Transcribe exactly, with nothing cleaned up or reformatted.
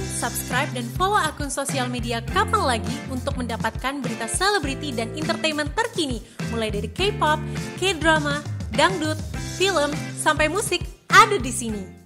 subscribe, dan follow akun sosial media Kapan Lagi untuk mendapatkan berita selebriti dan entertainment terkini, mulai dari K-pop, K-drama, dangdut, film, sampai musik ada di sini.